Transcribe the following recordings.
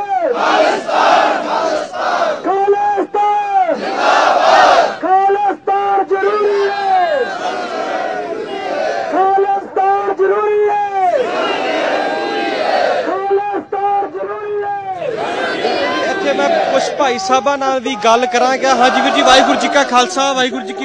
मैं कुछ भाई साहबा नाल भी गल करांगा। हाँ जी वीर जी, वाहिगुरू जी का खालसा वाहिगुरू जी की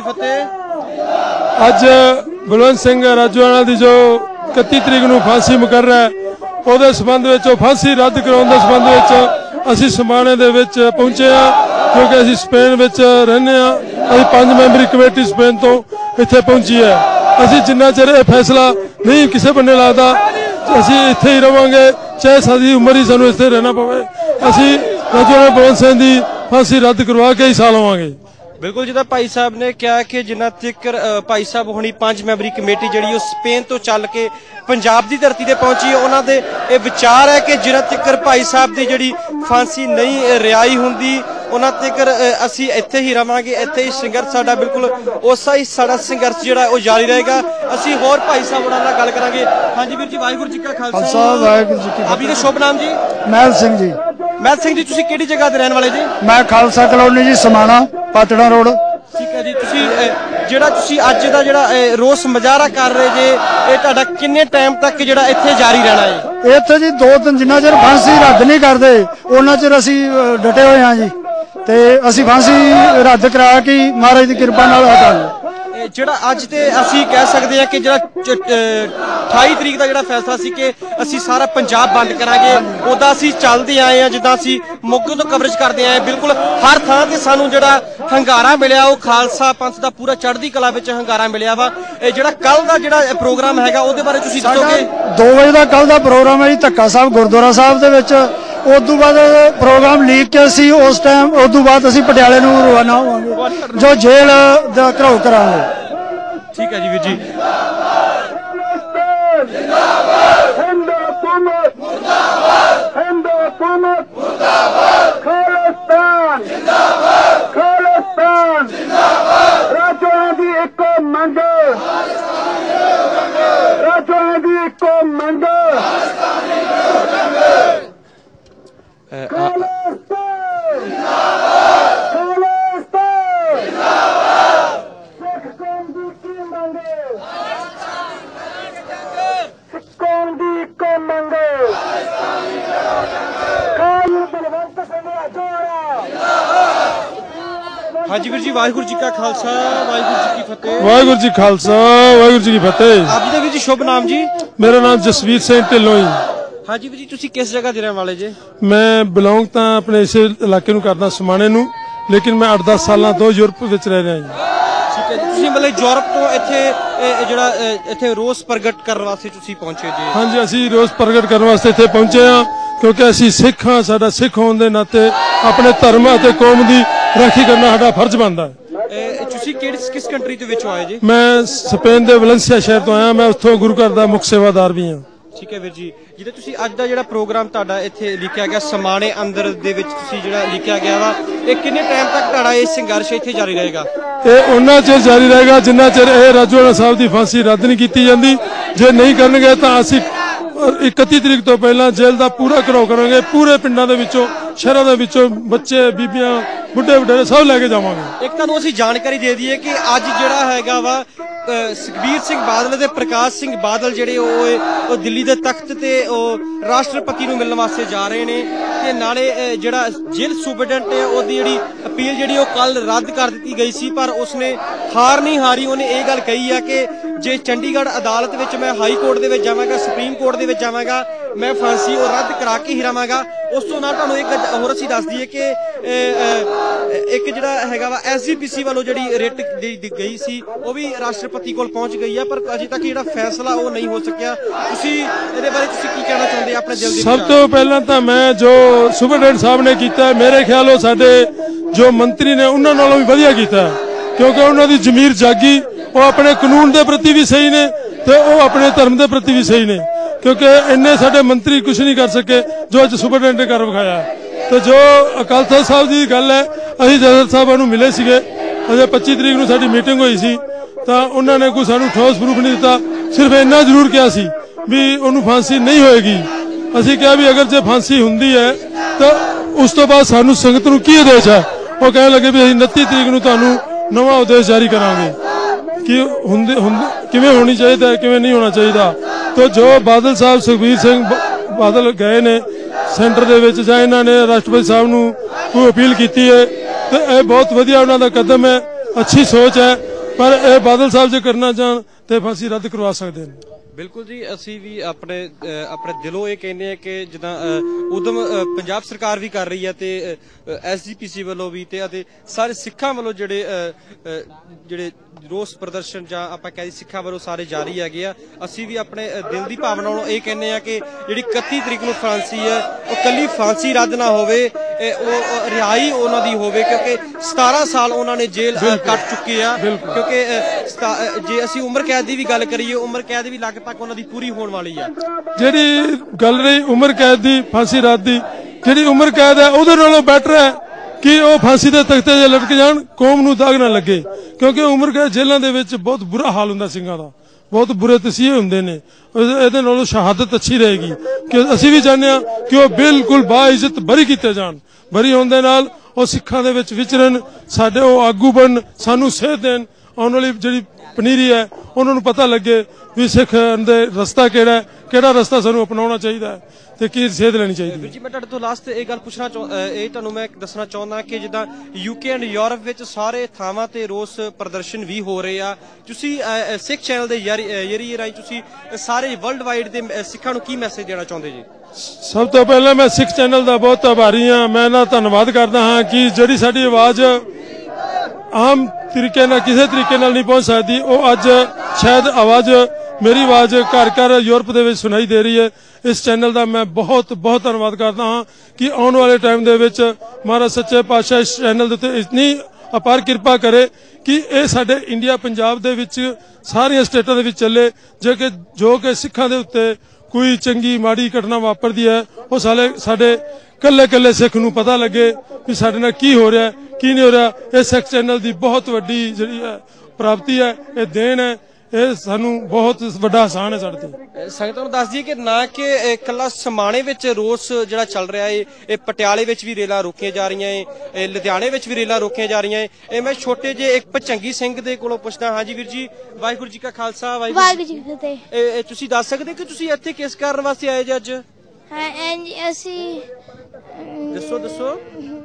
फतेह। अज बलवंत सिंह राजोआणा की जो 31 तरीक नूं फांसी मुकर है ਉਹਦੇ संबंध में फांसी रद्द कराने के संबंध में असीं समाणे दे विच पहुंचे हाँ, क्योंकि असीं स्पेन विच रहने हाँ। असीं 5 मैंबरी कमेटी स्पेन तो इत्थे पहुंची है। असीं जिन्ना चिर यह फैसला नहीं किसी बन्ने लगता असीं इत्थे ही रवांगे, चाहे साडी उम्र ही सानूं इत्थे रहना पवे। असीं राजोआणा बलवंत सिंह की फांसी रद्द करवा के ही साल लवांगे। बिल्कुल जिदा भाई साहब ने कहा कि जिन्ना तक भाई साहब होनी 5 मैंबरी कमेटी जी स्पेन तो चल के पंजाब की धरती पर पहुंची है, उन्होंने ये विचार है कि जिन्ना तक भाई साहब की जी फांसी नहीं रिहाई होंगी उन्ना तक असी इत्थे ही रवांगे, इत्थे ही संघर्ष साडा बिल्कुल उसा ही साडा संघर्ष जिहड़ा वो जारी रहेगा। असी होर भाई साहब उन्हां नाल गल करांगे। हाँ जी वीर जी, वाहिगुरू जी का खालसा वाहिगुरू जी की फतेह। आप जी का शुभ नाम जी? महल सिंह जी। महल सिंह जी, तुसीं किहड़ी जगह दे रहण वाले जी? मैं खालसा कलोनी जी, समाणा पातड़ा रोड। ठीक है जी, तुसीं जिहड़ा तुसीं अज दा जिहड़ा रोस मुजाहरा कर रहे जे, ये तुहाडा किन्ने टाइम तक जिहड़ा इत्थे जारी रहना है? इत्थे जी 2 दिन जिन्ना चिर फांसी रद्द नहीं करते उन्ना चिर असीं डटे हुए हाँ जी, ते असीं फांसी रद्द करा के महाराज की किरपा नाल हटांगे। जिहड़ा अज ते असीं कह सकते हैं कि जिहड़ा 28 तरीक का जिहड़ा फैसला सी कि असीं सारा पंजाब बंद करांगे, उदा असीं चलदे आए हैं जिद्दां असीं मोगे तो कवरेज करते आए। बिल्कुल हर थां ते सानूं जिहड़ा हंगारा मिलिया वो खालसा पंथ दा पूरा चढ़दी कला विच हंगारा मिलिया वा। जिहड़ा कल दा जिहड़ा प्रोग्राम हैगा उहदे बारे तुसीं दसोगे? 2 बजे का कल का प्रोग्राम है जी धक्का साहब गुरुद्वारा साहब दे विच। उदों बाद प्रोग्राम लीक के असीं उस टाइम उदों बाद असीं पटियाले नूं रवाना होवांगे जो जेल दा घराव करांगे। ठीक है जी वीर जी। हाँ जी वीर जी, वाहिगुरू जी का खालसा वाहिगुरू जी की फतेह। वाहिगुरू जी खालसा वाहिगुरू जी की फतेह। आप जी का वीर जी शुभ नाम जी? मेरा नाम जसवीर सिंह ढिल्लों ही। हाँ जी वीर जी, तुसीं किस जगह दे रहने वाले जी? मैं बिलोंग तो अपने इस इलाके नूं करदा समाणे नूं, लेकिन मैं 8-10 साल तो यूरोप विच रह रहा जी। ठीक है जी, तुसीं मतलब यूरोप तो इत्थे जिहड़ा इत्थे रोस प्रगट करने वास्ते तुसीं पहुंचे जी? हाँ जी, असीं रोस प्रगट करने वास्ते इत्थे पहुंचे हाँ, क्योंकि असीं सिख हाँ। साडा सिख होने के नाते अपने धर्म और कौम की राखी करना साडा फर्ज बनता है। तुसीं किस कंट्री दे विचों आए जी? मैं स्पेन के वलेंसिया शहर तो आया, मैं उत्थों गुरु घर दा मुख सेवादार भी हाँ। ठीक है वीर जी, जिहड़ा तुसीं अज दा जिहड़ा प्रोग्राम तुहाडा इत्थे लिखिया गया समाणे अंदर दे विच तुसीं जिहड़ा लिखिया गया वा, ये किन्ने टाइम तक तुहाडा ये संघर्ष इत्थे जारी रहेगा? ये उन्ना चिर जारी रहेगा जिन्ना चिर राजोआणा साहब की फांसी रद्द नहीं की जाती। जे नहीं करनगे तो असीं 31 तरीक तो पहला जेल का पूरा घराव करांगे। पूरे पिंडां दे विचों शहरां दे विचों बच्चे बीबियां बुढ़े वडेरे सब लैके जावांगे। एक तुहानूं असीं जानकारी दे दईए कि अज जिहड़ा हैगा वा सुखबीर सिंह बादल ते प्रकाश सिंह बादल जिहड़े ओ दिल्ली दे तख्त ते राष्ट्रपति नूं मिलण वास्ते जा रहे ने, ते नाले जिहड़ा जेल सुपरडेंट है ओहदी जिहड़ी अपील जिहड़ी ओ कल रद्द कर दित्ती गई सी, पर उसने हार नहीं हारी। उन्हें ये गल कही है कि जे चंडीगढ़ अदालत विच मैं हाई कोर्ट दे विच जावांगा, सुप्रीम कोर्ट दे विच जावांगा, मैं फांसी और रद्द करा के ही रवांगा। उस तो नाल तुहानूं एक होर असीं दस दईए कि एक जिहड़ा हैगा वा SGPC वालों जिहड़ी रिट गई सी वो भी राष्ट्रपति कोल पहुंच गई है, पर अजे तक जिहड़ा फैसला वो नहीं हो सकिया। तुसीं इहदे बारे तुसीं की कहना चाहुंदे अपने दिल दी? सब तो पहला तो मैं जो सुपरडेंट साहब ने किया, मेरे ख्याल साडे जो मंत्री ने उन्हां नालों भी वधिया कीता, क्योंकि उन्हां दी जमीर जागी। वो अपने कानून के प्रति भी सही ने ते वो अपने धर्म के प्रति भी सही ने, क्योंकि इन्ने साडे मंत्री कुछ नहीं कर सके जो अज सुपरडेंट ने कर विखाया। तो जो अकाल तख्त साहब की गल है, असीं जदर साहब नूं मिले सीगे, अजे 25 तरीक नूं साडी मीटिंग हुई सी, तो उन्होंने कोई सानूं ठोस प्रूफ नहीं दिता। सिर्फ इन्ना जरूर कहा सी भी उन्होंने फांसी नहीं होएगी, ਅਸੀਂ ਕਿਹਾ ਵੀ ਅਗਰ ਜੇ ਫਾਂਸੀ ਹੁੰਦੀ ਹੈ ਤਾਂ ਉਸ ਤੋਂ ਬਾਅਦ ਸਾਨੂੰ ਸੰਗਤ ਨੂੰ ਕੀ ਆਦੇਸ਼ ਹੈ। ਉਹ ਕਹਿਣ ਲੱਗੇ ਵੀ ਅਸੀਂ 29 ਤਰੀਕ ਨੂੰ ਤੁਹਾਨੂੰ ਨਵਾਂ ਆਦੇਸ਼ ਜਾਰੀ ਕਰਾਂਗੇ ਕਿ ਕਿਵੇਂ ਹੋਣੀ ਚਾਹੀਦਾ ਹੈ, ਕਿਵੇਂ ਨਹੀਂ ਹੋਣਾ ਚਾਹੀਦਾ। ਤਾਂ ਜੋ ਬਾਦਲ ਸਾਹਿਬ ਸੁਖਬੀਰ ਸਿੰਘ ਬਾਦਲ ਗਏ ਨੇ ਸੈਂਟਰ ਦੇ ਵਿੱਚ ਜਾਂ ਇਹਨਾਂ ਨੇ ਰਾਸ਼ਟਰਪਤੀ ਸਾਹਿਬ ਨੂੰ ਕੋਈ ਅਪੀਲ ਕੀਤੀ ਹੈ ਤੇ ਇਹ ਬਹੁਤ ਵਧੀਆ ਉਹਨਾਂ ਦਾ ਕਦਮ ਹੈ, ਅੱਛੀ ਸੋਚ ਹੈ। ਪਰ ਇਹ ਬਾਦਲ ਸਾਹਿਬ ਜੇ ਕਰਨਾ ਚਾਹਣ ਤੇ ਫਾਂਸੀ ਰੱਦ ਕਰਵਾ ਸਕਦੇ ਨੇ। ਬਿਲਕੁਲ ਜੀ, ਅਸੀਂ ਵੀ ਆਪਣੇ ਦਿਲੋਂ ਇਹ ਕਹਿੰਦੇ ਆ ਕਿ ਜਿੱਦਾਂ ਉਦਮ ਪੰਜਾਬ ਸਰਕਾਰ ਵੀ ਕਰ ਰਹੀ ਹੈ ਤੇ ਐਸਜੀਪੀਸੀ ਵੱਲੋਂ ਵੀ ਤੇ ਅਤੇ ਸਾਰੇ ਸਿੱਖਾਂ ਵੱਲੋਂ ਜਿਹੜੇ ਰੋਸ ਪ੍ਰਦਰਸ਼ਨ ਜਾਂ ਆਪਾਂ ਕਹਿ ਸਿੱਖਾਂ ਵੱਲੋਂ ਸਾਰੇ ਜਾਰੀ ਹੈਗੇ ਆ। ਅਸੀਂ ਵੀ ਆਪਣੇ ਦਿਲ ਦੀ ਭਾਵਨਾ ਨਾਲ ਇਹ ਕਹਿੰਦੇ ਆ ਕਿ ਜਿਹੜੀ 31 ਤਰੀਕ ਨੂੰ ਫਾਂਸੀ ਹੈ ਉਹ ਕੱਲੀ ਫਾਂਸੀ ਰੱਦ ਨਾ ਹੋਵੇ, ਉਹ ਰਿਹਾਈ ਉਹਨਾਂ ਦੀ ਹੋਵੇ ਕਿਉਂਕਿ 17 ਸਾਲ ਉਹਨਾਂ ਨੇ ਜੇਲ੍ਹ ਕੱਟ ਚੁੱਕੇ ਆ। ਕਿਉਂਕਿ ਜੇ ਅਸੀਂ ਉਮਰ ਕੈਦ ਦੀ ਵੀ ਗੱਲ ਕਰੀਏ, ਉਮਰ ਕੈਦ ਵੀ ਲਗਭਗ ਉਹਨਾਂ ਦੀ ਪੂਰੀ ਹੋਣ ਵਾਲੀ ਆ। ਜਿਹੜੀ ਗੱਲ ਰਹੀ ਉਮਰ ਕੈਦ ਦੀ, ਫਾਂਸੀ ਰੱਦ ਦੀ, ਜਿਹੜੀ ਉਮਰ ਕੈਦ ਹੈ ਉਹਦੇ ਨਾਲੋਂ ਬੈਟਰ ਹੈ ਕਿ ਉਹ ਫਾਂਸੀ ਦੇ ਤਖਤੇ 'ਤੇ ਲਟਕ ਜਾਣ, ਕੌਮ ਨੂੰ ਦਾਗ ਨਾ ਲੱਗੇ। ਕਿਉਂਕਿ ਉਮਰ ਕੈਦ ਜੇਲ੍ਹਾਂ ਦੇ ਵਿੱਚ ਬਹੁਤ ਬੁਰਾ ਹਾਲ ਹੁੰਦਾ ਸਿੰਘਾਂ ਦਾ, ਬਹੁਤ ਬੁਰੇ ਤਸੀਹੇ ਹੁੰਦੇ ਨੇ। ਇਹਦੇ ਨਾਲੋਂ ਸ਼ਹਾਦਤ ਅੱਛੀ ਰਹੇਗੀ ਕਿ ਅਸੀਂ ਵੀ ਚਾਹੁੰਦੇ ਹਾਂ ਕਿ ਉਹ ਬਿਲਕੁਲ ਬਾਇਜ਼ਤ ਬਰੀ ਕੀਤੇ ਜਾਣ। ਬਰੀ ਹੋਣ ਦੇ ਨਾਲ ਉਹ ਸਿੱਖਾਂ ਦੇ ਵਿੱਚ ਵਿਚਰਨ, ਸਾਡੇ ਉਹ ਆਗੂ ਬਣਨ, ਸਾਨੂੰ ਸੇਧ ਦੇਣ। ਆਉਣ ਵਾਲੀ ਜਿਹੜੀ ਪਨੀਰੀ ਹੈ ਉਹਨਾਂ ਨੂੰ ਪਤਾ ਲੱਗੇ ਵੀ ਸਿੱਖ ਦੇ ਰਸਤਾ ਕਿਹੜਾ ਰਸਤਾ ਸਾਨੂੰ ਅਪਣਾਉਣਾ ਚਾਹੀਦਾ ਹੈ ਤੇ ਕੀ ਸੇਧ ਲੈਣੀ ਚਾਹੀਦੀ ਹੈ। ਵੀਰ ਜੀ, ਮੈਂ ਤੁਹਾਡੇ ਤੋਂ ਲਾਸਟ ਇਹ ਗੱਲ ਪੁੱਛਣਾ ਇਹ ਤੁਹਾਨੂੰ ਮੈਂ ਦੱਸਣਾ ਚਾਹੁੰਦਾ ਕਿ ਜਿੱਦਾਂ ਯੂਕੇ ਐਂਡ ਯੂਰਪ ਵਿੱਚ ਸਾਰੇ ਥਾਵਾਂ ਤੇ ਰੋਸ ਪ੍ਰਦਰਸ਼ਨ ਵੀ ਹੋ ਰਹੇ ਆ। ਤੁਸੀਂ ਸਿੱਖ ਚੈਨਲ ਦੇ ਜ਼ਰੀਏ ਰਾਹੀਂ ਤੁਸੀਂ ਸਾਰੇ ਵਰਲਡ ਵਾਈਡ ਦੇ ਸਿੱਖਾਂ ਨੂੰ ਕੀ ਮੈਸੇਜ ਦੇਣਾ ਚਾਹੁੰਦੇ ਜੀ? ਸਭ ਤੋਂ ਪਹਿਲਾਂ ਮੈਂ ਸਿੱਖ ਚੈਨਲ ਦਾ ਬਹੁਤ ਆਭਾਰੀ ਹਾਂ। ਮੈਂ ਇਹਨਾਂ ਦਾ ਧੰਨਵਾਦ ਕਰਦਾ ਹਾਂ ਕਿ ਜਿਹੜੀ ਸਾਡੀ ਆਵਾਜ਼ ਆਮ ਤਰੀਕੇ ਨਾਲ ਕਿਸੇ ਤਰੀਕੇ ਨਾਲ ਨਹੀਂ ਪਹੁੰਚ ਸਕਦੀ, ਉਹ ਅੱਜ ਸ਼ਾਇਦ ਮੇਰੀ ਆਵਾਜ਼ ਘਰ ਘਰ ਯੂਰਪ ਦੇ ਵਿੱਚ ਸੁਣਾਈ ਦੇ ਰਹੀ ਹੈ। ਇਸ ਚੈਨਲ ਦਾ ਮੈਂ ਬਹੁਤ ਬਹੁਤ ਧੰਨਵਾਦ ਕਰਦਾ ਹਾਂ ਕਿ ਆਉਣ ਵਾਲੇ ਟਾਈਮ ਦੇ ਵਿੱਚ ਮਹਾਰਾਜ ਸੱਚੇ ਪਾਤਸ਼ਾਹ ਇਸ ਚੈਨਲ ਦੇ ਉੱਤੇ ਇਤਨੀ ਅਪਾਰ ਕਿਰਪਾ ਕਰੇ ਕਿ ਇਹ ਸਾਡੇ ਇੰਡੀਆ ਪੰਜਾਬ ਦੇ ਵਿੱਚ ਸਾਰੀਆਂ ਸਟੇਟਾਂ ਦੇ ਵਿੱਚ ਚੱਲੇ। ਜੋ ਕਿ ਸਿੱਖਾਂ ਦੇ ਉੱਤੇ ਕੋਈ ਚੰਗੀ ਮਾੜੀ ਘਟਨਾ ਵਾਪਰਦੀ ਹੈ ਉਹ ਸਾਡੇ ਕੱਲੇ ਸਿੱਖ ਨੂੰ ਪਤਾ ਲੱਗੇ ਕਿ ਸਾਡੇ ਨਾਲ ਕੀ ਹੋ ਰਿਹਾ ਕੀ ਨਹੀਂ ਹੋ ਰਿਹਾ। ਇਹ ਸਿੱਖ ਚੈਨਲ ਦੀ ਬਹੁਤ ਵੱਡੀ ਜਿਹੜੀ ਹੈ ਪ੍ਰਾਪਤੀ ਹੈ, ਇਹ ਦੇਣ ਹੈ, ਇਹ ਸਾਨੂੰ ਬਹੁਤ ਵੱਡਾ ਆਸਾਨ ਹੈ ਸਾਡੇ ਤੇ। ਸੰਗਤਾਂ ਨੂੰ ਦੱਸ ਦਈਏ ਕਿ ਨਾ ਕਿ ਇਕੱਲਾ ਸਮਾਣੇ ਵਿੱਚ ਰੋਸ ਜਿਹੜਾ ਚੱਲ ਰਿਹਾ ਹੈ, ਇਹ ਪਟਿਆਲੇ ਵਿੱਚ ਵੀ ਰੇਲਾਂ ਰੋਕੀਆਂ ਜਾ ਰਹੀਆਂ ਹੈ, ਲੁਧਿਆਣੇ ਵਿੱਚ ਵੀ ਰੇਲਾਂ ਰੋਕੀਆਂ ਜਾ ਰਹੀਆਂ ਹੈ। ਇਹ ਮੈਂ ਛੋਟੇ ਜਿਹੇ ਇੱਕ ਭਚੰਗੀ ਸਿੰਘ ਦੇ ਕੋਲੋਂ ਪੁੱਛਦਾ। ਹਾਂਜੀ ਵੀਰ ਜੀ, ਵਾਹਿਗੁਰੂ ਜੀ ਕਾ ਖਾਲਸਾ, ਵਾਹਿਗੁਰੂ ਜੀ ਕੀ ਫਤਿਹ। ਤੁਸੀਂ ਦੱਸ ਸਕਦੇ ਕਿ ਤੁਸੀਂ ਇੱਥੇ ਕਿਸ ਕਾਰਨ ਵਾਸਤੇ ਆਏ ਜੀ ਅੱਜ? ਅਸੀਂ ਦੱਸੋ।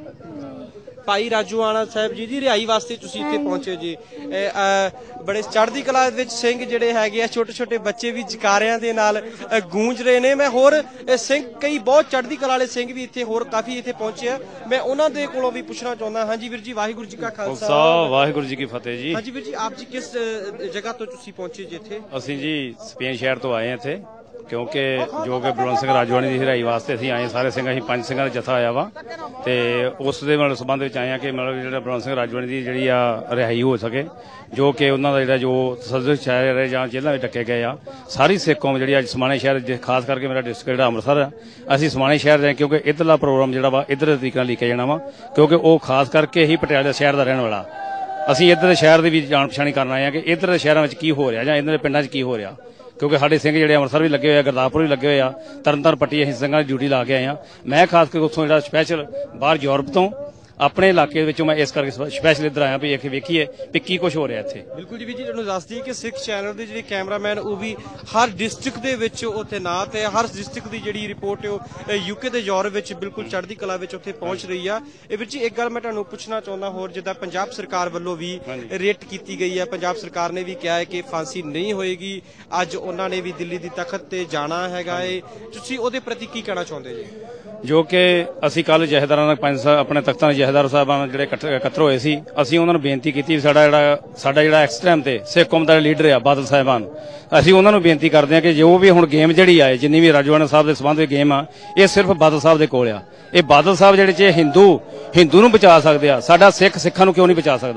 ਭਾਈ ਰਾਜੂਆਣਾ ਸਾਹਿਬ ਜੀ ਦੀ ਰਿਹਾਈ ਵਾਸਤੇ ਤੁਸੀਂ ਇੱਥੇ ਪਹੁੰਚੇ ਜੀ। ਬੜੇ ਚੜ੍ਹਦੀ ਕਲਾ ਵਿੱਚ ਸਿੰਘ ਜਿਹੜੇ ਹੈਗੇ ਆ, ਛੋਟੇ ਛੋਟੇ ਬੱਚੇ ਵੀ ਜਕਾਰਿਆਂ ਦੇ ਨਾਲ ਗੂੰਜ ਰਹੇ ਨੇ। ਮੈਂ ਹੋਰ ਸਿੰਘ ਕਈ ਬਹੁਤ ਚੜ੍ਹਦੀ ਕਲਾ ਵਾਲੇ ਸਿੰਘ ਵੀ ਇੱਥੇ ਹੋਰ ਕਾਫੀ ਇੱਥੇ ਪਹੁੰਚੇ ਆ, ਮੈਂ ਉਹਨਾਂ ਦੇ ਕੋਲੋਂ ਵੀ ਪੁੱਛਣਾ ਚਾਹੁੰਦਾ। ਹਾਂਜੀ ਵੀਰ ਜੀ, ਵਾਹਿਗੁਰੂ ਜੀ ਕਾ ਖਾਲਸਾ, ਵਾਹਿਗੁਰੂ ਜੀ ਕੀ ਫਤਿਹ ਜੀ। ਹਾਂਜੀ ਵੀਰ ਜੀ, ਆਪ ਜੀ ਕਿਸ ਜਗ੍ਹਾ ਤੋਂ ਤੁਸੀਂ ਪਹੁੰਚੇ ਜੀ ਇੱਥੇ? ਅਸੀਂ ਜੀ ਸਪੇਨ ਸ਼ਹਿਰ ਤੋਂ ਆਏ ਹਾਂ ਇੱਥੇ, ਕਿਉਂਕਿ ਜੋ ਕਿ ਬਲਵੰਤ ਸਿੰਘ ਰਾਜਵਾਨੀ ਦੀ ਰਿਹਾਈ ਵਾਸਤੇ ਅਸੀਂ ਆਏ। ਸਾਰੇ ਸਿੰਘ, ਅਸੀਂ 5 ਸਿੰਘਾਂ ਦਾ ਜਥਾ ਆਇਆ ਵਾ ਤੇ ਉਸ ਦੇ ਮਤਲਬ ਸੰਬੰਧ ਵਿੱਚ ਆਏ ਆ ਕਿ ਮਤਲਬ ਜਿਹੜਾ ਬਲਵੰਤ ਸਿੰਘ ਰਾਜਵਾਨੀ ਦੀ ਜਿਹੜੀ ਆ ਰਿਹਾਈ ਹੋ ਸਕੇ, ਜੋ ਕਿ ਉਹਨਾਂ ਦਾ ਜਿਹੜਾ ਜੋ ਸਦਰ ਸ਼ਹਿਰ ਜਾਂ ਜੇਲ੍ਹਾਂ ਵਿੱਚ ਡੱਕੇ ਗਏ ਆ। ਸਾਰੀ ਸਿੱਖ ਕੌਮ ਜਿਹੜੀ ਅੱਜ ਸਮਾਣੇ ਸ਼ਹਿਰ, ਖਾਸ ਕਰਕੇ ਮੇਰਾ ਡਿਸਟ੍ਰਿਕਟ ਜਿਹੜਾ ਅੰਮ੍ਰਿਤਸਰ ਆ, ਅਸੀਂ ਸਮਾਣੇ ਸ਼ਹਿਰ ਦੇ, ਕਿਉਂਕਿ ਇੱਧਰਲਾ ਪ੍ਰੋਗਰਾਮ ਜਿਹੜਾ ਵਾ ਇੱਧਰ ਦੇ ਤਰੀਕੇ ਨਾਲ ਲਿਖਿਆ ਜਾਣਾ ਵਾ, ਕਿਉਂਕਿ ਉਹ ਖਾਸ ਕਰਕੇ ਹੀ ਪਟਿਆਲੇ ਸ਼ਹਿਰ ਦਾ ਰਹਿਣ ਵਾਲਾ। ਅਸੀਂ ਇੱਧਰ ਦੇ ਸ਼ਹਿਰ ਦੀ ਵੀ ਜਾਣ ਪਛਾਣੀ ਕਰਨ ਆਏ ਆ ਕਿ ਇੱਧਰ ਦੇ ਸ਼ਹਿਰਾਂ ਵਿੱਚ ਕੀ ਹੋ ਰਿਹਾ ਜਾਂ ਇੱਧਰ ਦੇ ਪਿੰਡਾਂ 'ਚ ਕੀ ਹੋ ਰਿਹਾ, ਕਿਉਂਕਿ ਸਾਡੇ ਸਿੰਘ ਜਿਹੜੇ ਅੰਮ੍ਰਿਤਸਰ ਵੀ ਲੱਗੇ ਹੋਏ ਆ, ਗੁਰਦਾਸਪੁਰ ਵੀ ਲੱਗੇ ਹੋਏ ਆ, ਤਰਨਤਾਰਨ ਪੱਟੀ ਅਸੀਂ ਸਿੰਘਾਂ ਦੀ ਡਿਊਟੀ ਲਾ ਕੇ ਆਏ ਆ। ਮੈਂ ਖਾਸ ਕਰਕੇ ਉੱਥੋਂ ਜਿਹੜਾ ਸਪੈਸ਼ਲ ਬਾਹਰ ਯੂਰਪ ਤੋਂ ਆਪਣੇ ਇਲਾਕੇ ਵਿੱਚੋਂ ਮੈਂ ਇਸ ਕਰਕੇ ਸਪੈਸ਼ਲ ਇੱਧਰ ਆਇਆ ਵੀ ਵੇਖੀਏ ਵੀ ਕੀ ਕੁਝ ਹੋ ਰਿਹਾ ਇੱਥੇ। ਬਿਲਕੁਲ ਜੀ ਵੀਰ ਜੀ, ਤੁਹਾਨੂੰ ਦੱਸ ਦਈਏ ਕਿ ਸਿੱਖ ਚੈਨਲ ਦੇ ਜਿਹੜੇ ਕੈਮਰਾਮੈਨ ਉਹ ਵੀ ਹਰ ਡਿਸਟ੍ਰਿਕਟ ਦੇ ਵਿੱਚ ਉੱਥੇ ਨਾ ਤੇ ਹਰ ਡਿਸਟ੍ਰਿਕਟ ਦੀ ਜਿਹੜੀ ਰਿਪੋਰਟ ਉਹ ਯੂਕੇ ਤੇ ਯੂਰਪ ਵਿੱਚ ਬਿਲਕੁਲ ਚੜ੍ਹਦੀ ਕਲਾ ਵਿੱਚ ਉੱਥੇ ਪਹੁੰਚ ਰਹੀ ਆ। ਇਹ ਵੀਰ ਜੀ ਇੱਕ ਗੱਲ ਮੈਂ ਤੁਹਾਨੂੰ ਪੁੱਛਣਾ ਚਾਹੁੰਦਾ ਹੋਰ, ਜਿੱਦਾਂ ਪੰਜਾਬ ਸਰਕਾਰ ਵੱਲੋਂ ਵੀ ਰੇਟ ਕੀਤੀ ਗਈ ਹੈ, ਪੰਜਾਬ ਸਰਕਾਰ ਨੇ ਵੀ ਕਿਹਾ ਹੈ ਕਿ ਫਾਂਸੀ ਨਹੀਂ ਹੋਏਗੀ। ਅੱਜ ਉਹਨਾਂ ਨੇ ਵੀ ਦਿੱਲੀ ਦੀ ਤਖਤ ਤੇ ਜਾਣਾ ਹੈਗਾ ਏ, ਤੁਸੀਂ ਉਹਦੇ ਪ੍ਰਤੀ ਕੀ ਕਹਿਣਾ ਚਾਹੁੰਦੇ ਜੀ? ਜੋ ਕਿ ਅਸੀਂ ਕੱਲ ਜਥੇਦਾਰਾਂ ਨਾਲ ਆਪਣੇ ਤਖਤਾਂ ਦੇ ਜਥੇਦਾਰ ਸਾਹਿਬਾਨ ਜਿਹੜੇ ਇਕੱਤਰ ਹੋਏ ਸੀ, ਅਸੀਂ ਉਹਨਾਂ ਨੂੰ ਬੇਨਤੀ ਕੀਤੀ ਸਾਡਾ ਜਿਹੜਾ ਇਸ ਟਾਈਮ ਤੇ ਸਿੱਖ ਕੌਮ ਦਾ ਲੀਡਰ ਆ ਬਾਦਲ ਸਾਹਿਬਾਨ, ਅਸੀਂ ਉਹਨਾਂ ਨੂੰ ਬੇਨਤੀ ਕਰਦੇ ਹਾਂ ਕਿ ਜੋ ਵੀ ਹੁਣ ਗੇਮ ਜਿਹੜੀ ਆਏ, ਜਿੰਨੀ ਵੀ ਰਾਜਵਾਨਾ ਸਾਹਿਬ ਦੇ ਸੰਬੰਧ ਵਿੱਚ ਗੇਮ ਆ, ਇਹ ਸਿਰਫ ਬਾਦਲ ਸਾਹਿਬ ਦੇ ਕੋਲ ਆ। ਇਹ ਬਾਦਲ ਸਾਹਿਬ ਜਿਹੜੇ ਚ ਹਿੰਦੂ ਨੂੰ ਬਚਾ ਸਕਦੇ ਆ, ਸਾਡਾ ਸਿੱਖਾਂ ਨੂੰ ਕਿਉਂ ਨਹੀਂ ਬਚਾ ਸਕਦਾ?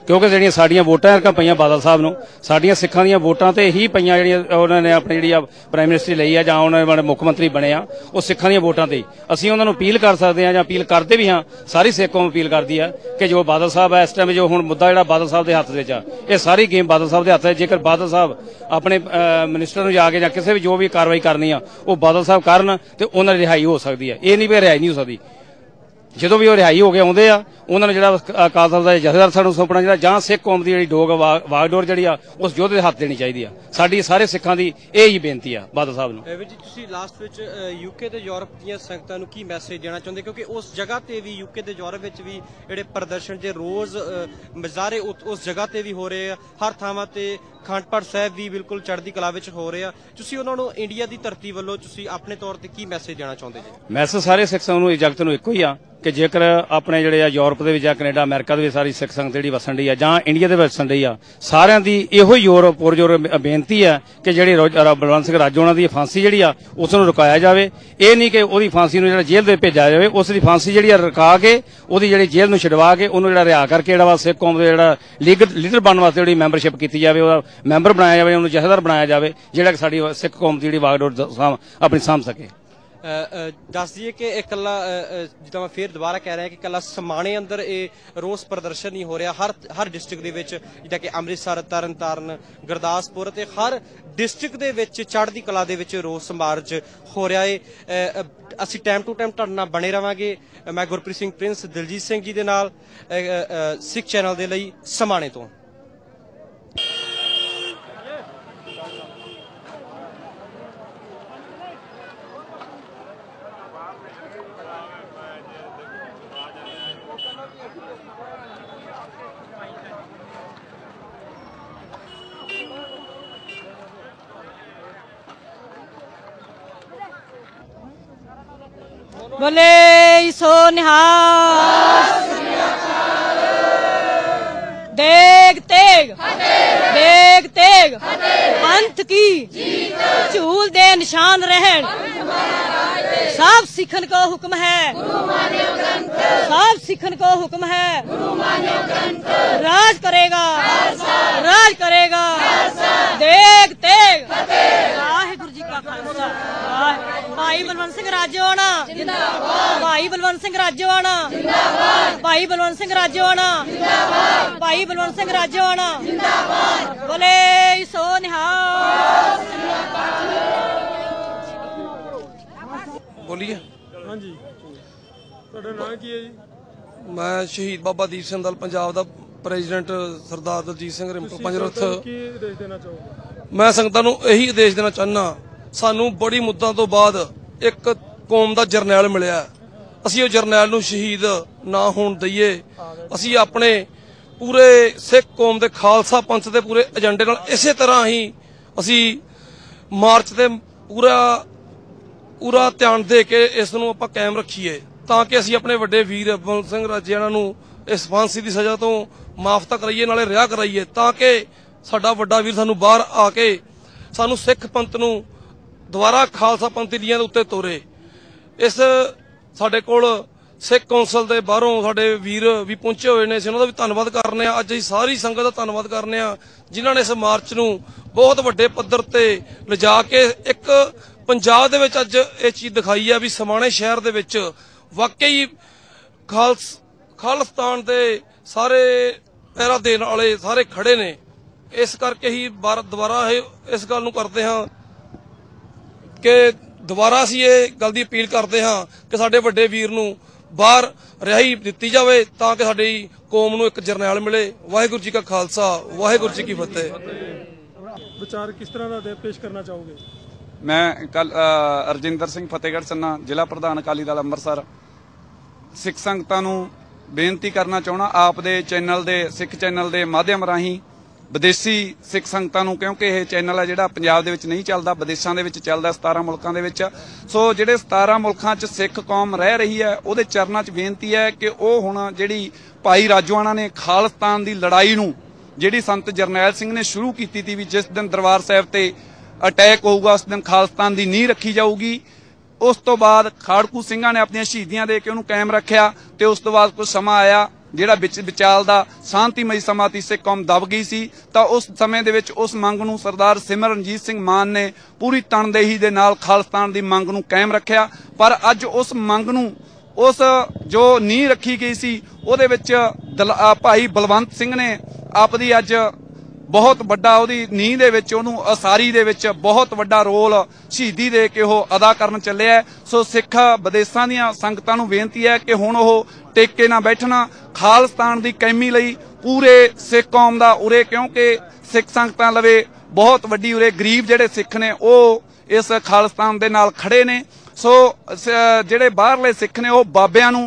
क्योंकि ਜਿਹੜੀਆਂ ਸਾਡੀਆਂ ਵੋਟਾਂ ਐਰਕਾਂ ਪਈਆਂ ਬਾਦਲ ਸਾਹਿਬ ਨੂੰ, ਸਾਡੀਆਂ ਸਿੱਖਾਂ ਦੀਆਂ ਵੋਟਾਂ ਤੇ ਹੀ ਪਈਆਂ ਜਿਹੜੀਆਂ ਉਹਨਾਂ ਨੇ ਆਪਣੀ ਜਿਹੜੀ ਪ੍ਰਾਈਮ ਮਿਨਿਸਟਰੀ ਲਈ ਆ ਜਾਂ ਉਹਨਾਂ ਨੇ ਮੁੱਖ ਮੰਤਰੀ ਬਣੇ ਆ, ਉਹ ਸਿੱਖਾਂ ਦੀਆਂ ਵੋਟਾਂ ਤੇ ਹੀ। ਅਸੀਂ ਉਹਨਾਂ ਨੂੰ ਅਪੀਲ ਕਰ ਸਕਦੇ ਹਾਂ ਜਾਂ ਅਪੀਲ ਕਰਦੇ ਵੀ ਹਾਂ, ਸਾਰੀ ਸਿੱਖ ਕੌਮ ਅਪੀਲ ਕਰਦੀ ਆ ਕਿ ਜੋ ਬਾਦਲ ਸਾਹਿਬ ਹੈ ਇਸ ਟਾਈਮ ਜੋ ਹੁਣ ਮੁੱਦਾ ਜਿਹੜਾ ਬਾਦਲ ਸਾਹਿਬ ਦੇ ਹੱਥ ਵਿੱਚ ਆ, ਇਹ ਸਾਰੀ ਗੇਮ ਬਾਦਲ ਸਾਹਿਬ ਦੇ ਹੱਥ ਹੈ। ਜੇਕਰ ਬਾਦਲ ਸਾਹਿਬ ਆਪਣੇ ਮਿਨਿਸਟਰ ਨੂੰ ਜਾ ਕੇ ਜਾਂ ਕਿਸੇ ਵੀ ਜੋ ਵੀ ਕਾਰਵਾਈ ਕਰਨੀ ਆ ਉਹ ਬਾਦਲ ਸਾਹਿਬ ਕਰਨ ਤੇ ਉਹਨਾਂ ਦੀ ਰਿਹਾਈ ਹੋ ਸਕਦੀ ਹੈ। ਇਹ ਨਹੀਂ ਵੀ ਰਿਹਾਈ ਨਹੀਂ ਹੋ ਸਕਦੀ। ਜਦੋਂ ਵੀ ਉਹ ਰਿਹਾਈ ਹੋ ਕੇ ਆਉਂਦੇ ਆ, ਉਹਨਾਂ ਨੂੰ ਜਿਹੜਾ ਅਕਾਲ ਤਖਤ ਦਾ ਜਥੇਦਾਰ ਸਾਨੂੰ ਸੌਂਪਣਾ ਜਿਹੜਾ ਜਾਂ ਸਿੱਖ ਕੌਮ ਦੀ ਜਿਹੜੀ ਡੋਗ ਵਾਗਡੋਰ ਜਿਹੜੀ ਆ ਉਸ ਯੋਧੇ ਦੇ ਹੱਥ ਦੇਣੀ ਚਾਹੀਦੀ ਆ। ਸਾਡੀ ਸਾਰੇ ਸਿੱਖਾਂ ਦੀ ਇਹ ਹੀ ਬੇਨਤੀ ਆ ਬਾਦਲ ਸਾਹਿਬ ਨੂੰ। ਜੀ ਤੁਸੀਂ ਲਾਸਟ ਵਿੱਚ ਯੂਕੇ ਤੇ ਯੂਰਪ ਦੀਆਂ ਸੰਗਤਾਂ ਨੂੰ ਕੀ ਮੈਸੇਜ ਦੇਣਾ ਚਾਹੁੰਦੇ, ਕਿਉਂਕਿ ਉਸ ਜਗ੍ਹਾ ਤੇ ਵੀ ਯੂਕੇ ਤੇ ਯੂਰਪ ਵਿੱਚ ਵੀ ਜਿਹੜੇ ਪ੍ਰਦਰਸ਼ਨ ਜੇ ਰੋਜ਼ ਮੁਜ਼ਾਹਰੇ ਉਸ ਜਗ੍ਹਾ ਤੇ ਵੀ ਹੋ ਰਹੇ ਆ, ਹਰ ਥਾਵਾਂ ਤੇ ਅਖੰਡ ਪਾਠ ਸਾਹਿਬ ਵੀ ਬਿਲਕੁਲ ਚੜ੍ਹਦੀ ਕਲਾ ਵਿੱਚ ਹੋ ਰਹੇ ਆ, ਤੁਸੀਂ ਉਹਨਾਂ ਨੂੰ ਇੰਡੀਆ ਦੀ ਧਰਤੀ ਵੱਲੋਂ ਤੁਸੀਂ ਆਪਣੇ ਤੌਰ ਤੇ ਕੀ ਮੈਸੇਜ ਦੇਣਾ ਚਾਹੁੰਦੇ ਜੀ? ਮੈਸੇਜ ਸਾਰੇ ਸਿੱਖ ਸੰਗਤ ਨੂੰ ਇਸ ਜਗਤ ਨੂੰ ਇੱਕੋ ਹੀ ਆ ਕਿ ਜੇਕਰ ਆਪਣੇ ਜਿਹੜੇ ਆ ਯੂਰਪ ਦੇ ਵਿੱਚ ਜਾਂ ਕੈਨੇਡਾ ਅਮਰੀਕਾ ਦੇ ਵਿੱਚ ਸਾਰੀ ਸਿੱਖ ਸੰਗਤ ਜਿਹੜੀ ਵਸਣ ਡਈ ਆ ਜਾਂ ਇੰਡੀਆ ਦੇ ਵਿੱਚ ਵਸਣ ਡਈ ਆ, ਸਾਰਿਆਂ ਦੀ ਇਹੋ ਹੀ ਪੁਰਜੋਰ ਬੇਨਤੀ ਆ ਕਿ ਜਿਹੜੀ ਬਲਵੰਤ ਸਿੰਘ ਰਾਜੋਆਣਾ ਦੀ ਫਾਂਸੀ ਜਿਹੜੀ ਆ ਉਸ ਨੂੰ ਰੁਕਾਇਆ ਜਾਵੇ। ਇਹ ਨਹੀਂ ਕਿ ਉਹਦੀ ਫਾਂਸੀ ਨੂੰ ਜਿਹੜਾ ਜੇਲ੍ਹ ਦੇ ਭੇਜਿਆ ਜਾਵੇ, ਉਸ ਦੀ ਫਾਂਸੀ ਜਿਹੜੀ ਆ ਰੁਕਾ ਕੇ ਉਹਦੀ ਜਿਹੜੀ ਜੇਲ੍ਹ ਨੂੰ ਛਡਵਾ ਕੇ ਉਹਨੂੰ ਜਿਹੜਾ ਰਿਹਾ ਕਰਕੇ ਜਿਹੜਾ ਵਾ ਸਿੱਖ ਕੌਮ ਦੇ ਜਿਹੜਾ ਲੀਡਰ ਬਣਨ ਵਾਸਤੇ ਜਿਹੜੀ ਮੈਂਬਰਸ਼ਿਪ ਕੀਤੀ ਜਾਵੇ, ਉਹਦਾ ਮੈਂਬਰ ਬਣਾਇਆ ਜਾਵੇ, ਉਹਨੂੰ ਜਥੇਦਾਰ ਬਣਾਇਆ ਜਾਵੇ, ਜਿਹੜਾ ਕਿ ਸਾਡੀ ਸਿੱਖ ਕੌਮ ਦੀ ਜਿਹੜੀ ਵਾਗਡੋਰ ਆਪਣੀ ਸਾਂਭ ਸਕੇ। ਦੱਸ ਦਈਏ ਕਿ ਇਕੱਲਾ ਜਿੱਦਾਂ ਮੈਂ ਫੇਰ ਦੁਬਾਰਾ ਕਹਿ ਰਿਹਾ ਕਿ ਇਕੱਲਾ ਸਮਾਣੇ ਅੰਦਰ ਇਹ ਰੋਸ ਪ੍ਰਦਰਸ਼ਨ ਨਹੀਂ ਹੋ ਰਿਹਾ, ਹਰ ਡਿਸਟ੍ਰਿਕਟ ਦੇ ਵਿੱਚ ਜਿੱਦਾਂ ਕਿ ਅੰਮ੍ਰਿਤਸਰ, ਤਰਨਤਾਰਨ, ਗੁਰਦਾਸਪੁਰ ਤੇ ਹਰ ਡਿਸਟ੍ਰਿਕਟ ਦੇ ਵਿੱਚ ਚੜ੍ਹਦੀ ਕਲਾ ਦੇ ਵਿੱਚ ਰੋਸ ਮਾਰਚ ਹੋ ਰਿਹਾ ਹੈ। ਅਸੀਂ ਟਾਈਮ ਟੂ ਟਾਈਮ ਤੁਹਾਡੇ ਨਾਲ ਬਣੇ ਰਵਾਂਗੇ। ਮੈਂ ਗੁਰਪ੍ਰੀਤ ਸਿੰਘ ਪ੍ਰਿੰਸ ਦਿਲਜੀਤ ਸਿੰਘ ਜੀ ਦੇ ਨਾਲ ਸਿੱਖ ਚੈਨਲ ਦੇ ਲਈ ਸਮਾਣੇ ਤੋਂ। बोले सो निहाल देग तेग पंथ की झूल दे निशान रहन। सब सिखन को हुक्म है, सब सिखन को हुक्म है। राज करेगा, राज करेगा देग तेग। वाहिगुरु जी का खालसा। भाई बलवंत सिंह राजोआणा जिंदाबाद, भाई बलवंत सिंह राजोआणा जिंदाबाद, भाई बलवंत सिंह राजोआणा जिंदाबाद, भाई बलवंत सिंह राजोआणा जिंदाबाद। बोले सो निहाल। बोलिए। हाँ जी, ਤੁਹਾਡਾ ਨਾਮ ਕੀ ਹੈ ਜੀ? मैं शहीद बाबा दीप सिंह दल पंजाब ਦਾ ਪ੍ਰੈਜ਼ੀਡੈਂਟ ਸਰਦਾਰ ਦਲਜੀਤ ਸਿੰਘ ਰਿੰਪਲ ਪੰਜਰਥ। ਕੀ ਆਦੇਸ਼ ਦੇਣਾ ਚਾਹੋਗੇ? ਮੈਂ ਸੰਗਤਾਂ ਨੂੰ ਇਹੀ ਆਦੇਸ਼ ਦੇਣਾ ਚਾਹੁੰਦਾ, ਸਾਨੂੰ ਬੜੀ ਮੁੱਦਾਂ ਤੋਂ ਬਾਅਦ ਇੱਕ ਕੌਮ ਦਾ ਜਰਨੈਲ ਮਿਲਿਆ। ਅਸੀਂ ਉਹ ਜਰਨੈਲ ਨੂੰ ਸ਼ਹੀਦ ਨਾ ਹੋਣ ਦਈਏ। ਅਸੀਂ ਆਪਣੇ ਪੂਰੇ ਸਿੱਖ ਕੌਮ ਦੇ ਖਾਲਸਾ ਪੰਥ ਦੇ ਪੂਰੇ ਏਜੰਡੇ ਨਾਲ ਇਸੇ ਤਰ੍ਹਾਂ ਹੀ ਅਸੀਂ ਮਾਰਚ ਤੇ ਪੂਰਾ ਧਿਆਨ ਦੇ ਕੇ ਇਸ ਨੂੰ ਆਪਾਂ ਕਾਇਮ ਰੱਖੀਏ, ਤਾਂ ਕਿ ਅਸੀਂ ਆਪਣੇ ਵੱਡੇ ਵੀਰ ਬਲਵੰਤ ਸਿੰਘ ਰਾਜੋਆਣਾ ਨੂੰ ਇਸ ਫਾਂਸੀ ਦੀ ਸਜ਼ਾ ਤੋਂ ਮਾਫ ਤਾਂ ਕਰਾਈਏ, ਨਾਲੇ ਰਿਹਾ ਕਰਾਈਏ, ਤਾਂ ਕਿ ਸਾਡਾ ਵੱਡਾ ਵੀਰ ਸਾਨੂੰ ਬਾਹਰ ਆ ਕੇ ਸਾਨੂੰ ਸਿੱਖ ਪੰਥ ਨੂੰ ਦੁਬਾਰਾ ਖਾਲਸਾ ਪੰਥ ਦੀ ਲੀਹਾਂ ਦੇ ਉੱਤੇ ਤੋਰੇ। ਇਸ ਸਾਡੇ ਕੋਲ ਸਿੱਖ ਕੌਂਸਲ ਦੇ ਬਾਹਰੋਂ ਸਾਡੇ ਵੀਰ ਵੀ ਪਹੁੰਚੇ ਹੋਏ ਨੇ, ਅਸੀਂ ਉਹਨਾਂ ਦਾ ਵੀ ਧੰਨਵਾਦ ਕਰਨੇ ਆ। ਅੱਜ ਅਸੀਂ ਸਾਰੀ ਸੰਗਤ ਦਾ ਧੰਨਵਾਦ ਕਰਨੇ ਆ ਜਿਨ੍ਹਾਂ ਨੇ ਇਸ ਮਾਰਚ ਨੂੰ ਬਹੁਤ ਵੱਡੇ ਪੱਧਰ ਤੇ ਲਿਜਾ ਕੇ ਇੱਕ ਪੰਜਾਬ ਦੇ ਵਿੱਚ ਅੱਜ ਇਹ ਚੀਜ਼ ਦਿਖਾਈ ਆ ਵੀ ਸਮਾਣੇ ਸ਼ਹਿਰ ਦੇ ਵਿੱਚ ਵਾਕਈ ਖਾਲਿਸਤਾਨ ਦੇ ਸਾਰੇ ਪਹਿਰਾ ਦੇਣ ਵਾਲੇ ਸਾਰੇ ਖੜੇ ਨੇ। ਇਸ ਕਰਕੇ ਹੀ ਦੁਬਾਰਾ ਇਸ ਗੱਲ ਨੂੰ ਕਰਦੇ ਹਾਂ ਕਿ ਦੁਬਾਰਾ ਅਸੀਂ ਇਹ ਗੱਲ ਦੀ ਅਪੀਲ ਕਰਦੇ ਹਾਂ ਕਿ ਸਾਡੇ ਵੱਡੇ ਵੀਰ ਨੂੰ ਬਾਹਰ ਰਿਹਾਈ ਦਿੱਤੀ ਜਾਵੇ, ਤਾਂ ਕਿ ਸਾਡੀ ਕੌਮ ਨੂੰ ਇੱਕ ਜਰਨੈਲ ਮਿਲੇ। ਵਾਹਿਗੁਰੂ ਜੀ ਕਾ ਖਾਲਸਾ, ਵਾਹਿਗੁਰੂ ਜੀ ਕੀ ਫਤਿਹ। ਵਿਚਾਰ ਕਿਸ ਤਰ੍ਹਾਂ ਦਾ ਪੇਸ਼ ਕਰਨਾ ਚਾਹੋਗੇ? ਮੈਂ ਕੱਲ ਅਰਜਿੰਦਰ ਸਿੰਘ ਫਤਿਹਗੜ੍ਹ ਸੰਨਾ, ਜ਼ਿਲ੍ਹਾ ਪ੍ਰਧਾਨ ਅਕਾਲੀ ਦਲ ਅੰਮ੍ਰਿਤਸਰ, ਸਿੱਖ ਸੰਗਤਾਂ ਨੂੰ ਬੇਨਤੀ ਕਰਨਾ ਚਾਹੁੰਦਾ ਆਪ ਦੇ ਚੈਨਲ ਦੇ ਸਿੱਖ ਚੈਨਲ ਦੇ ਮਾਧਿਅਮ ਰਾਹੀਂ ਵਿਦੇਸ਼ੀ ਸਿੱਖ ਸੰਗਤਾਂ ਨੂੰ, ਕਿਉਂਕਿ ਇਹ ਚੈਨਲ ਹੈ ਜਿਹੜਾ ਪੰਜਾਬ ਦੇ ਵਿੱਚ ਨਹੀਂ ਚੱਲਦਾ, ਵਿਦੇਸ਼ਾਂ ਦੇ ਵਿੱਚ ਚੱਲਦਾ 17 ਮੁਲਕਾਂ ਦੇ ਵਿੱਚ। ਸੋ ਜਿਹੜੇ 17 ਮੁਲਕਾਂ 'ਚ ਸਿੱਖ ਕੌਮ ਰਹਿ ਰਹੀ ਹੈ ਉਹਦੇ ਚਰਨਾਂ 'ਚ ਬੇਨਤੀ ਹੈ ਕਿ ਉਹ ਹੁਣ ਜਿਹੜੀ ਭਾਈ ਰਾਜੋਆਣਾ ਨੇ ਖਾਲਿਸਤਾਨ ਦੀ ਲੜਾਈ ਨੂੰ ਜਿਹੜੀ ਸੰਤ ਜਰਨੈਲ ਸਿੰਘ ਨੇ ਸ਼ੁਰੂ ਕੀਤੀ ਸੀ ਵੀ ਜਿਸ ਦਿਨ ਦਰਬਾਰ ਸਾਹਿਬ ਤੇ ਅਟੈਕ ਹੋਊਗਾ ਉਸ ਦਿਨ ਖਾਲਿਸਤਾਨ ਦੀ ਨੀਂਹ ਰੱਖੀ ਜਾਊਗੀ। ਉਸ ਤੋਂ ਬਾਅਦ ਖਾੜਕੂ ਸਿੰਘਾਂ ਨੇ ਆਪਣੀਆਂ ਸ਼ਹੀਦੀਆਂ ਦੇ ਕੇ ਉਹਨੂੰ ਕਾਇਮ ਰੱਖਿਆ ਤੇ ਉਸ ਤੋਂ ਬਾਅਦ ਕੁਝ ਸਮਾਂ ਆਇਆ ਜਿਹੜਾ ਵਿਚਾਲ ਦਾ ਸ਼ਾਂਤੀਮਈ ਸਮਾਂ ਸੀ, ਸਿੱਖ ਕੌਮ ਦਬ ਗਈ ਸੀ। ਤਾਂ ਉਸ ਸਮੇਂ ਦੇ ਵਿੱਚ ਉਸ ਮੰਗ ਨੂੰ ਸਰਦਾਰ ਸਿਮਰਨਜੀਤ ਸਿੰਘ ਮਾਨ ਨੇ ਪੂਰੀ ਤਨਦੇਹੀ ਦੇ ਨਾਲ ਖਾਲਿਸਤਾਨ ਦੀ ਮੰਗ ਨੂੰ ਕਾਇਮ ਰੱਖਿਆ। ਪਰ ਅੱਜ ਉਸ ਮੰਗ ਨੂੰ ਉਸ ਜੋ ਨੀਂਹ ਰੱਖੀ ਗਈ ਸੀ ਉਹਦੇ ਵਿੱਚ ਭਾਈ ਬਲਵੰਤ ਸਿੰਘ ਨੇ ਆਪਦੀ ਅੱਜ ਬਹੁਤ ਵੱਡਾ ਉਹਦੀ ਨੀਂਹ ਦੇ ਵਿੱਚ ਉਹਨੂੰ ਅਸਾਰੀ ਦੇ ਵਿੱਚ ਬਹੁਤ ਵੱਡਾ ਰੋਲ ਸ਼ਹੀਦੀ ਦੇ ਕੇ ਉਹ ਅਦਾ ਕਰਨ ਚੱਲਿਆ। ਸੋ ਸਿੱਖ ਵਿਦੇਸ਼ਾਂ ਦੀਆਂ ਸੰਗਤਾਂ ਨੂੰ ਬੇਨਤੀ ਹੈ ਕਿ ਹੁਣ ਉਹ ਟੇਕੇ ਨਾ ਬੈਠਣਾ, ਖਾਲਿਸਤਾਨ ਦੀ ਕਾਇਮੀ ਲਈ ਪੂਰੇ ਸਿੱਖ ਕੌਮ ਦਾ ਉਰੇ, ਕਿਉਂਕਿ ਸਿੱਖ ਸੰਗਤਾਂ ਲਵੇ ਬਹੁਤ ਵੱਡੀ ਉਰੇ ਗਰੀਬ ਜਿਹੜੇ ਸਿੱਖ ਨੇ ਉਹ ਇਸ ਖਾਲਿਸਤਾਨ ਦੇ ਨਾਲ ਖੜੇ ਨੇ। ਸੋ ਜਿਹੜੇ ਬਾਹਰਲੇ ਸਿੱਖ ਨੇ ਉਹ ਬਾਬਿਆਂ ਨੂੰ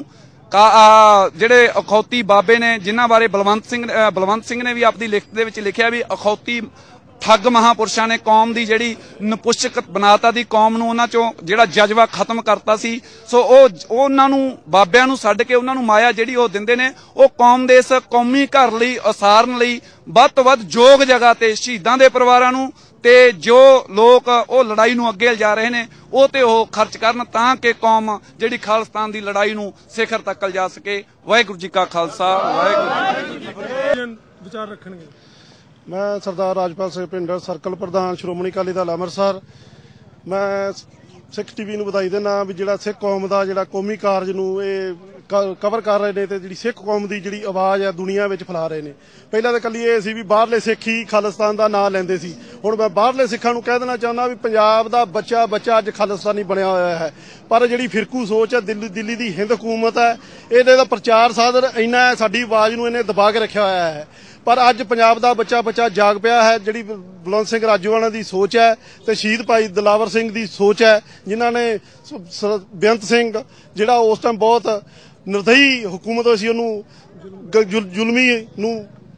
ਜਿਹੜੇ ਅਖੌਤੀ ਬਾਬੇ ਨੇ ਜਿਨ੍ਹਾਂ ਬਾਰੇ ਬਲਵੰਤ ਸਿੰਘ ਨੇ ਵੀ ਆਪਣੀ ਲਿਖਤ ਦੇ ਵਿੱਚ ਲਿਖਿਆ ਵੀ ਅਖੌਤੀ ਠੱਗ ਮਹਾਪੁਰਸ਼ਾਂ ਨੇ ਕੌਮ ਦੀ ਜਿਹੜੀ ਨਪੁੰਸਕ ਬਣਾਤਾ ਦੀ ਕੌਮ ਨੂੰ ਉਹਨਾਂ ਚੋਂ ਜਿਹੜਾ ਜਜ਼ਬਾ ਖਤਮ ਕਰਤਾ ਸੀ। ਸੋ ਉਹਨਾਂ ਨੂੰ ਬਾਬਿਆਂ ਨੂੰ ਛੱਡ ਕੇ ਉਹਨਾਂ ਨੂੰ ਮਾਇਆ ਜਿਹੜੀ ਉਹ ਦਿੰਦੇ ਨੇ, ਉਹ ਕੌਮ ਦੇ ਇਸ ਕੌਮੀ ਘਰ ਲਈ ਉਸਾਰਨ ਲਈ ਵੱਧ ਤੋਂ ਵੱਧ ਯੋਗ ਜਗ੍ਹਾ ਤੇ ਸ਼ਹੀਦਾਂ ਦੇ ਪਰਿਵਾਰਾਂ ਨੂੰ ਤੇ ਜੋ ਲੋਕ ਉਹ ਲੜਾਈ ਨੂੰ ਅੱਗੇ ਲਿਜਾ ਰਹੇ ਨੇ ਉਹ ਤੇ ਉਹ ਖਰਚ ਕਰਨ ਤਾਂ ਕਿ ਕੌਮ ਜਿਹੜੀ ਖਾਲਿਸਤਾਨ ਦੀ ਲੜਾਈ ਨੂੰ ਸਿਖਰ ਤੱਕ ਲਿਜਾ ਸਕੇ। ਵਾਹਿਗੁਰੂ ਜੀ ਕਾ ਖਾਲਸਾ, ਵਾਹਿਗੁਰੂ ਜੀ ਕੀ ਫਤਿਹ। ਵਿਚਾਰ ਰੱਖਣਗੇ। ਮੈਂ ਸਰਦਾਰ ਰਾਜਪਾਲ ਸਿੰਘ ਪਿੰਡਰ, ਸਰਕਲ ਪ੍ਰਧਾਨ ਸ਼੍ਰੋਮਣੀ ਅਕਾਲੀ ਦਲ ਅੰਮ੍ਰਿਤਸਰ। ਮੈਂ ਸਿੱਖ ਟੀਵੀ ਨੂੰ ਵਧਾਈ ਦਿੰਦਾ ਵੀ ਜਿਹੜਾ ਸਿੱਖ ਕੌਮ ਦਾ ਜਿਹੜਾ ਕੌਮੀ ਕਾਰਜ ਨੂੰ ਇਹ ਕਵਰ ਕਰ ਰਹੇ ਨੇ ਤੇ ਜਿਹੜੀ ਸਿੱਖ ਕੌਮ ਦੀ ਜਿਹੜੀ ਆਵਾਜ਼ ਹੈ ਦੁਨੀਆ ਵਿੱਚ ਫੈਲਾ ਰਹੇ ਨੇ। ਪਹਿਲਾਂ ਤਾਂ ਇਕੱਲੀ ਇਹ ਸੀ ਵੀ ਬਾਹਰਲੇ ਸਿੱਖ ਹੀ ਖਾਲਿਸਤਾਨ ਦਾ ਨਾਂ ਲੈਂਦੇ ਸੀ, ਹੁਣ ਮੈਂ ਬਾਹਰਲੇ ਸਿੱਖਾਂ ਨੂੰ ਕਹਿ ਦੇਣਾ ਚਾਹੁੰਦਾ ਵੀ ਪੰਜਾਬ ਦਾ ਬੱਚਾ ਅੱਜ ਖਾਲਿਸਤਾਨੀ ਬਣਿਆ ਹੋਇਆ ਹੈ। ਪਰ ਜਿਹੜੀ ਫਿਰਕੂ ਸੋਚ ਹੈ ਦਿੱਲੀ ਦੀ ਹਿੰਦ ਹਕੂਮਤ ਹੈ, ਇਹਦੇ ਦਾ ਪ੍ਰਚਾਰ ਸਾਧਨ ਇੰਨਾ ਹੈ, ਸਾਡੀ ਆਵਾਜ਼ ਨੂੰ ਇਹਨੇ ਦਬਾ ਕੇ ਰੱਖਿਆ ਹੋਇਆ ਹੈ। ਪਰ ਅੱਜ ਪੰਜਾਬ ਦਾ ਬੱਚਾ ਜਾਗ ਪਿਆ ਹੈ। ਜਿਹੜੀ ਬਲਵੰਤ ਸਿੰਘ ਰਾਜੋਆਣਾ ਦੀ ਸੋਚ ਹੈ ਤੇ ਸ਼ਹੀਦ ਭਾਈ ਦਿਲਾਵਰ ਸਿੰਘ ਦੀ ਸੋਚ ਹੈ, ਜਿਨ੍ਹਾਂ ਨੇ ਬੇਅੰਤ ਸਿੰਘ ਜਿਹੜਾ ਉਸ ਟਾਈਮ ਬਹੁਤ ਨਿਰਦਈ ਹਕੂਮਤ ਹੋਈ ਸੀ, ਉਹਨੂੰ ਜ਼ੁਲਮੀ ਨੂੰ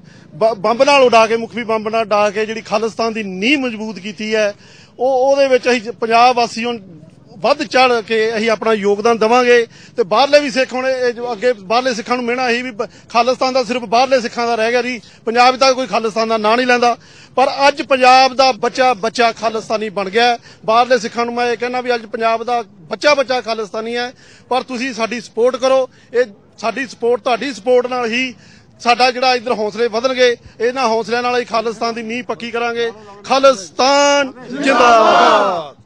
ਬੰਬ ਨਾਲ ਉਡਾ ਕੇ, ਮੁਖੀ ਬੰਬ ਨਾਲ ਉਡਾ ਕੇ ਜਿਹੜੀ ਖਾਲਿਸਤਾਨ ਦੀ ਨੀਂਹ ਮਜ਼ਬੂਤ ਕੀਤੀ ਹੈ, ਉਹਦੇ ਵਿੱਚ ਅਸੀਂ ਪੰਜਾਬ ਵਾਸੀ ਹੁਣ ਵੱਧ ਚੜ ਕੇ ਅਸੀਂ ਆਪਣਾ ਯੋਗਦਾਨ ਦੇਵਾਂਗੇ। ਤੇ ਬਾਹਰਲੇ ਵੀ ਸਿੱਖ ਹੁਣ ਅੱਗੇ ਬਾਹਰਲੇ ਸਿੱਖਾਂ ਨੂੰ ਮਿਹਣਾ ਸੀ ਵੀ ਖਾਲਿਸਤਾਨ ਦਾ ਸਿਰਫ ਬਾਹਰਲੇ ਸਿੱਖਾਂ ਦਾ ਰਹਿ ਗਿਆ ਜੀ, ਪੰਜਾਬ ਦਾ ਕੋਈ ਖਾਲਿਸਤਾਨ ਦਾ ਨਾਂ ਨਹੀਂ ਲੈਂਦਾ। ਪਰ ਅੱਜ ਪੰਜਾਬ ਦਾ ਬੱਚਾ ਖਾਲਿਸਤਾਨੀ ਬਣ ਗਿਆ। ਬਾਹਰਲੇ ਸਿੱਖਾਂ ਨੂੰ ਮੈਂ ਇਹ ਕਹਿਣਾ ਵੀ ਅੱਜ ਪੰਜਾਬ ਦਾ ਬੱਚਾ ਖਾਲਿਸਤਾਨੀ ਹੈ। ਪਰ ਤੁਸੀਂ ਸਾਡੀ ਸਪੋਰਟ ਕਰੋ, ਇਹ ਸਾਡੀ ਸਪੋਰਟ ਤੁਹਾਡੀ ਸਪੋਰਟ ਨਾਲ ਹੀ ਸਾਡਾ ਜਿਹੜਾ ਇੱਧਰ ਹੌਸਲੇ ਵਧਣਗੇ। ਇਹਨਾਂ ਹੌਸਲਿਆਂ ਨਾਲ ਹੀ ਖਾਲਿਸਤਾਨ ਦੀ ਨੀਂਹ ਪੱਕੀ ਕਰਾਂਗੇ। ਖਾਲਿਸਤਾਨ ਜਿੰਦਾਬਾਦ।